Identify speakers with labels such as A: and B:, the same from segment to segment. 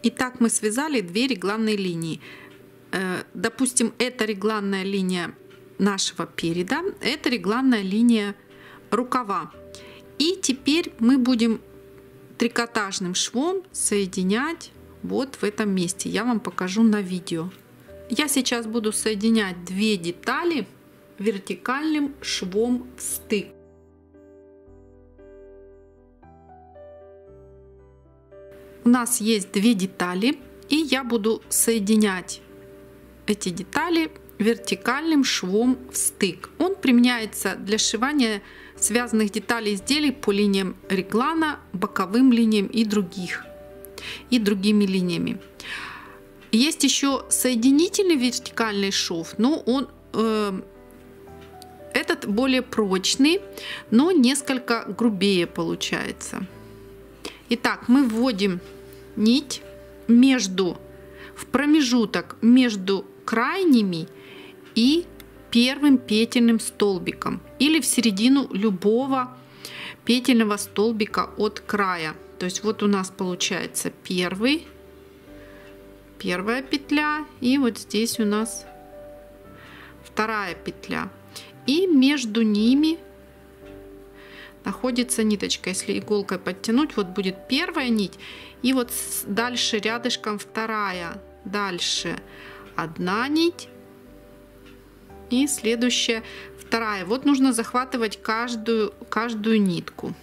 A: Итак, мы связали 2 регланные линии. Допустим, это регланная линия нашего переда, это регланная линия рукава. И теперь мы будем трикотажным швом соединять вот в этом месте. Я вам покажу на видео. Я сейчас буду соединять 2 детали вертикальным швом в стык. У нас есть 2 детали, и я буду соединять эти детали вертикальным швом в стык. Он применяется для сшивания связанных деталей изделий по линиям реглана, боковым линиям и другими линиями. Есть еще соединительный вертикальный шов, но он этот более прочный, но несколько грубее получается. Итак, мы вводим нить в промежуток между крайними и первым петельным столбиком или в середину любого петельного столбика от края. То есть вот у нас получается первая петля, и вот здесь у нас 2 петля. И между ними находится ниточка. Если иголкой подтянуть, вот будет 1 нить, и вот дальше рядышком 2, дальше 1 нить и следующая 2. Вот нужно захватывать каждую нитку.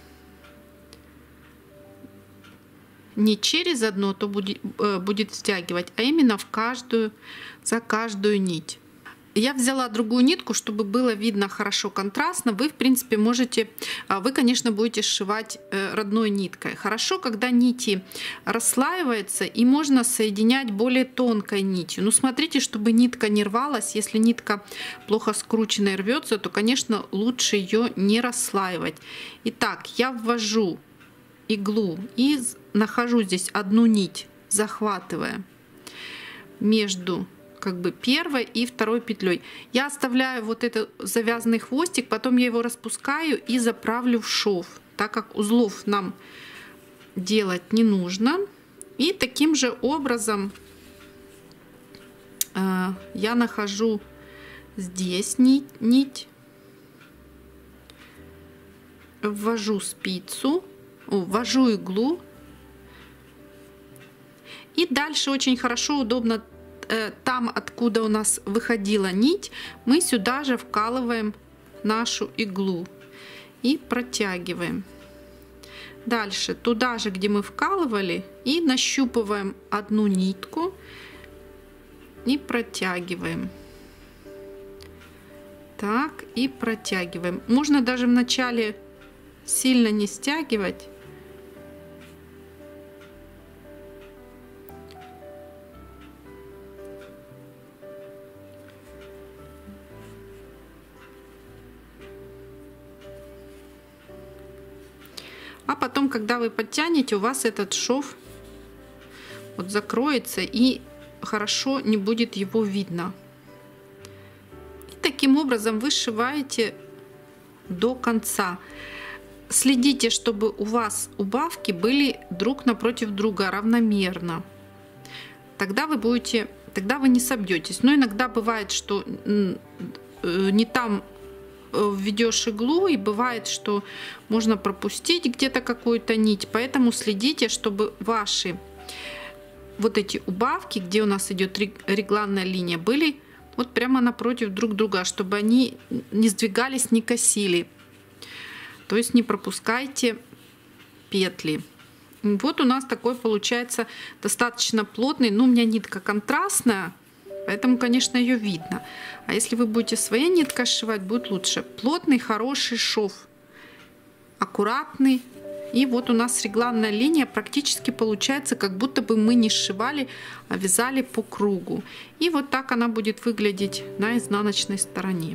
A: Не через одно, то будет стягивать, а именно за каждую нить. Я взяла другую нитку, чтобы было видно хорошо контрастно. Вы, в принципе, вы, конечно, будете сшивать родной ниткой. Хорошо, когда нити расслаиваются, и можно соединять более тонкой нитью. Но смотрите, чтобы нитка не рвалась. Если нитка плохо скрученная рвется, то, конечно, лучше ее не расслаивать. Итак, я ввожу иглу и нахожу здесь одну нить, захватывая между первой и 2 петлей. Я оставляю вот этот завязанный хвостик, потом я его распускаю и заправлю в шов, так как узлов нам делать не нужно. И таким же образом я нахожу здесь нить, ввожу ввожу иглу, и дальше очень хорошо, удобно там, откуда у нас выходила нить, мы сюда же вкалываем нашу иглу и протягиваем. Дальше туда же, где мы вкалывали, и нащупываем одну нитку и протягиваем. Так, и протягиваем. Можно даже вначале сильно не стягивать. А потом, когда вы подтянете, у вас этот шов вот закроется и хорошо не будет его видно. И таким образом вы сшиваете до конца. Следите, чтобы у вас убавки были друг напротив друга равномерно. Тогда вы не собьетесь. Но иногда бывает, что не там введешь иглу, и бывает, что можно пропустить где-то какую-то нить. Поэтому следите, чтобы ваши вот эти убавки, где у нас идет регланная линия, были вот прямо напротив друг друга, чтобы они не сдвигались, не косили. То есть не пропускайте петли. Вот у нас такой получается достаточно плотный. Ну, у меня нитка контрастная, поэтому, конечно, ее видно. А если вы будете своей ниткой сшивать, будет лучше. Плотный, хороший шов, аккуратный. И вот у нас регланная линия практически получается, как будто бы мы не сшивали, а вязали по кругу. И вот так она будет выглядеть на изнаночной стороне.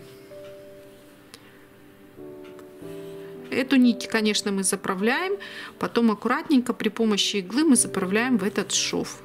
A: Эту нить, конечно, мы заправляем, потом аккуратненько при помощи иглы мы заправляем в этот шов.